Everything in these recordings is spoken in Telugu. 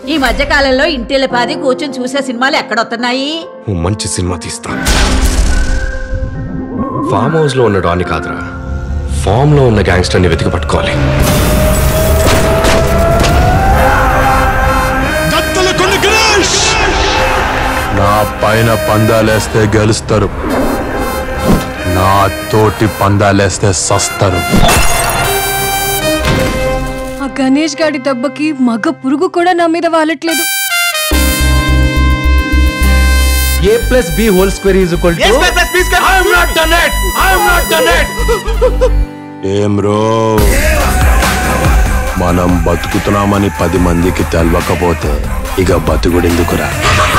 ఈ మధ్య కాలంలో ఇంటిల్లిపాది కూర్చొని చూసే సినిమాలు ఎక్కడొస్తున్నాయి? మంచి సినిమా తీస్తా. ఫామ్ హౌస్ లో ఉన్న డాన్ని కాదురా, ఫామ్ లో ఉన్న గ్యాంగ్స్టర్ ని వెతికి పట్టుకోవాలి. నా పైన పందాలేస్తే గెలుస్తారు, నా తోటి పందాలేస్తే సస్తారు. ఆ గణేష్ గాడి దెబ్బకి మగ పురుగు కూడా నా మీద వాలట్లేదు. ఏం రో, మనం బతుకుతున్నామని 10 మందికి తెలవకపోతే ఇక బతుకుడెందుకురా?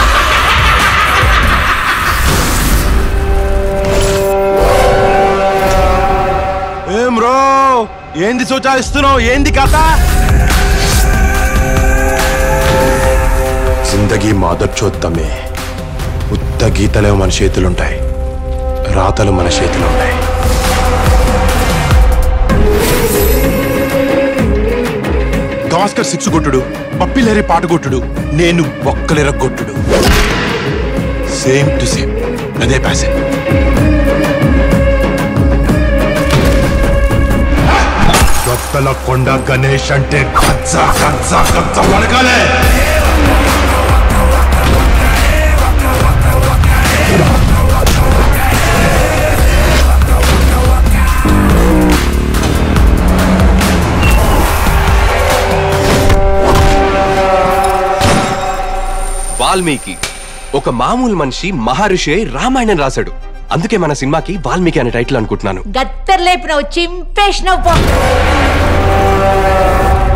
ఏం రో, ఏంది సూచాయిస్తున్నావు? ఏంది కథ? జిందగీ మాదర్చోత్తమే. ఉత్త గీతలే మన చేతులుంటాయి, రాతలు మన చేతిలో ఉన్నాయి. గాస్కర్ 6 కొట్టుడు, పప్పిలేరి పాట కొట్టుడు, నేను ఒక్కలేర కొట్టుడు. సేమ్ టు సేమ్, అదే ప్యాషన్. గత్తల కొండ గణేష్ అంటే కచ్చా కచ్చా కచ్చా వరకాలే. వాల్మీకి ఒక మామూలు మనిషి, మహర్షి రామాయణం రాశాడు. అందుకే మన సినిమాకి వాల్మీకి అనే టైటిల్ అనుకుంటున్నాను. గత్తర్ లేపినవు, చింపేసినవు.